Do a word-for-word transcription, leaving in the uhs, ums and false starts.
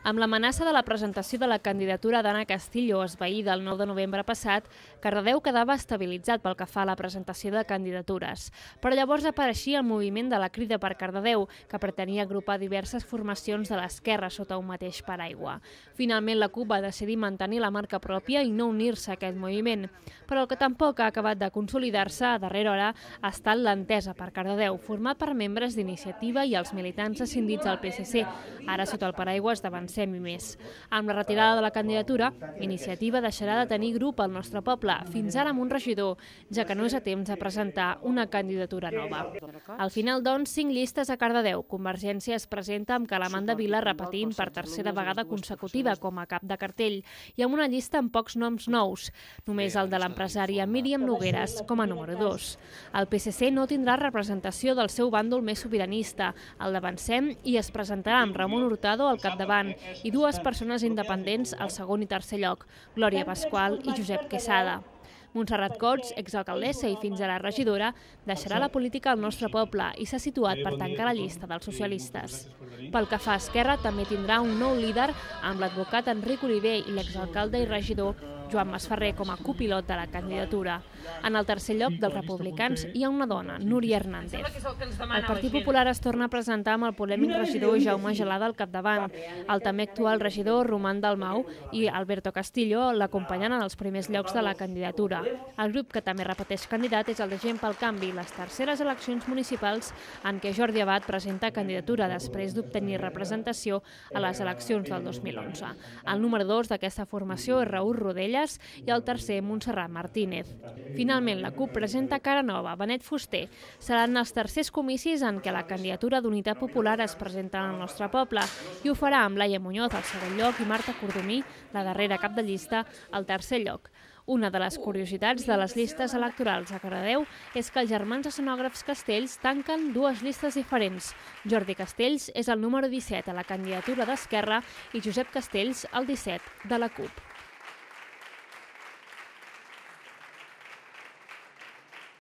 Amb l'amenaça de la presentació de la candidatura d'Anna Castillo esvaïda el nou de novembre passat, Cardedeu quedava estabilitzat pel que fa a la presentació de candidatures. Però llavors apareixia el moviment de la Crida per Cardedeu, que pretenia agrupar diverses formacions de l'esquerra sota un mateix paraigua. Finalment, la CUP va decidir mantenir la marca pròpia i no unir-se a aquest moviment. Però el que tampoc ha acabat de consolidar-se a darrera hora ha estat l'Entesa per Cardedeu, format per membres d'Iniciativa i els militants escindits al P S C, ara sota el paraigües d'Avancem i més. Amb la retirada de la candidatura, Iniciativa deixarà de tenir grup al nostre poble, fins ara amb un regidor, ja que no és a temps de presentar una candidatura nova. Al final, doncs, cinc llistes a Cardedeu. Convergència es presenta amb Calamanda Vila repetint per tercera vegada consecutiva com a cap de cartell i amb una llista amb pocs noms nous, només el de l'empresària Míriam Nogueres com a número dos. El P S C no tindrà representació del seu bàndol més sobiranista, el d'Avancem, i es presentarà amb Ramon Hurtado al capdavant i dues persones independents al segon i tercer lloc, Glòria Pasqual i Josep Quesada. Montserrat Cots, exalcaldessa i fins ara regidora, deixarà la política al nostre poble i s'ha situat per tancar la llista dels socialistes. Pel que fa a Esquerra, també tindrà un nou líder amb l'advocat Enric Oliver i l'exalcalde i regidor Joan Masferrer com a copilot de la candidatura. En el tercer lloc dels republicans hi ha una dona, Núria Hernández. El Partit Popular es torna a presentar amb el polèmic regidor Jaume Gelada al capdavant. El també actual regidor Roman Dalmau i Alberto Castillo l'acompanyen en els primers llocs de la candidatura. El grup que també repeteix candidat és el de Gent pel Canvi, les terceres eleccions municipals en què Jordi Abad presenta candidatura després d'obtenir representació a les eleccions del dos mil onze. El número dos d'aquesta formació és Raül Rodella i el tercer, Montserrat Martínez. Finalment, la CUP presenta cara nova, Benet Fuster. Seran els tercers comicis en què la candidatura d'Unitat Popular es presenta al nostre poble i ho farà amb Laia Muñoz al segon lloc i Marta Cordomí, la darrera cap de llista, al tercer lloc. Una de les curiositats de les llistes electorals a Cardedeu és que els germans escenògrafs Castells tanquen dues llistes diferents. Jordi Castells és el número disset a la candidatura d'Esquerra i Josep Castells el disset de la CUP.